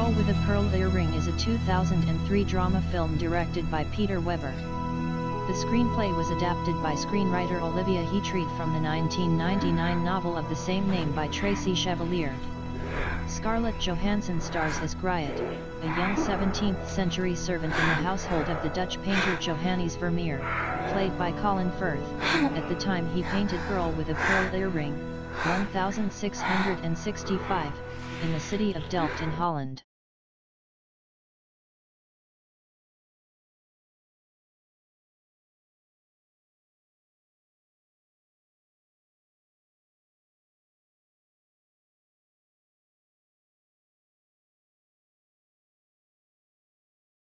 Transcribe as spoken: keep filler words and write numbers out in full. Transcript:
Girl with a Pearl Earring is a two thousand three drama film directed by Peter Weber. The screenplay was adapted by screenwriter Olivia Heatreed from the nineteen ninety-nine novel of the same name by Tracy Chevalier. Scarlett Johansson stars as Griet, a young seventeenth century servant in the household of the Dutch painter Johannes Vermeer, played by Colin Firth. At the time he painted Girl with a Pearl Earring, sixteen sixty-five, in the city of Delft in Holland.